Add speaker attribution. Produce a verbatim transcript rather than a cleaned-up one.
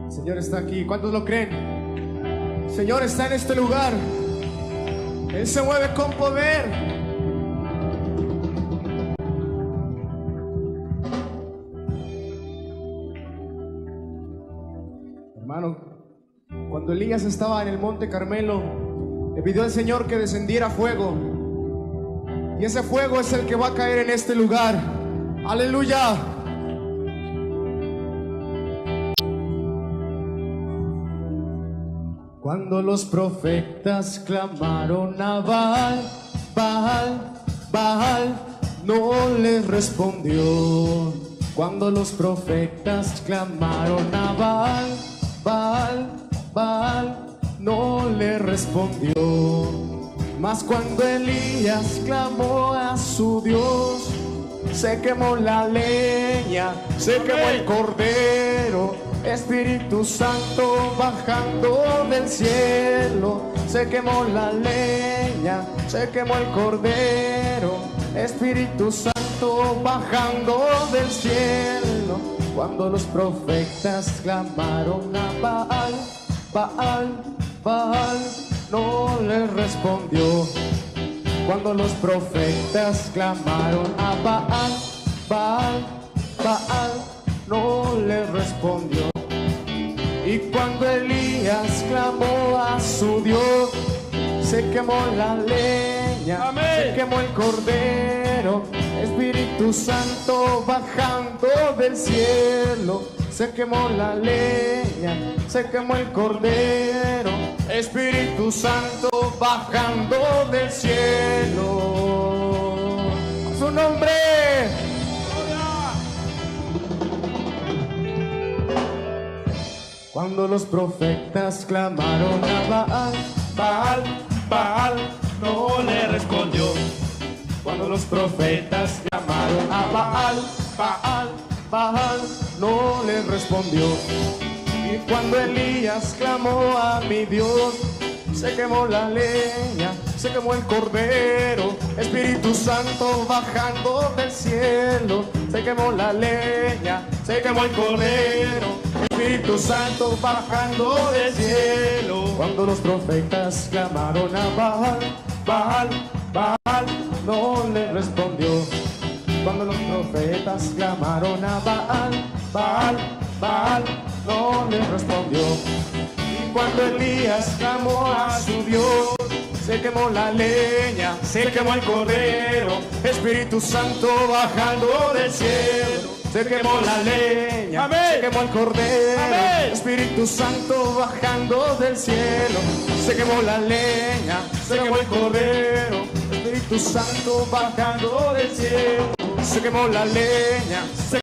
Speaker 1: El Señor está aquí. ¿Cuántos lo creen? El Señor está en este lugar. Él se mueve con poder. Hermano, cuando Elías estaba en el monte Carmelo, le pidió al Señor que descendiera fuego. Y ese fuego es el que va a caer en este lugar. ¡Aleluya! Cuando los profetas clamaron a Baal, Baal, Baal, no les respondió. Cuando los profetas clamaron a Baal, Baal, Baal, no le respondió. Mas cuando Elías clamó a su Dios, se quemó la leña, se quemó el cordero. Espíritu Santo bajando del cielo, se quemó la leña, se quemó el cordero. Espíritu Santo bajando del cielo. Cuando los profetas clamaron a Baal, Baal, Baal, no les respondió. Cuando los profetas clamaron a Baal, Baal, Baal, no les respondió. Y cuando Elías clamó a su Dios, se quemó la leña, amén, se quemó el cordero. Espíritu Santo bajando del cielo, se quemó la leña, se quemó el cordero. Espíritu Santo bajando del cielo. A su nombre. Cuando los profetas clamaron a Baal, Baal, Baal, no le respondió. Cuando los profetas clamaron a Baal, Baal, Baal, no le respondió. Y cuando Elías clamó a mi Dios, se quemó la leña, se quemó el cordero. Espíritu Santo bajando del cielo, se quemó la leña, se quemó el cordero. Espíritu Santo bajando del cielo. Cuando los profetas clamaron a Baal, Baal, Baal, no le respondió. Cuando los profetas clamaron a Baal, Baal, Baal, no le respondió. Y cuando Elías clamó a su Dios, se quemó la leña, se quemó el cordero. Espíritu Santo bajando del cielo, se quemó la leña, amén, se quemó el cordero, amén. Espíritu Santo bajando del cielo, se quemó la leña, se quemó el cordero. Espíritu Santo bajando del cielo, se quemó la leña, se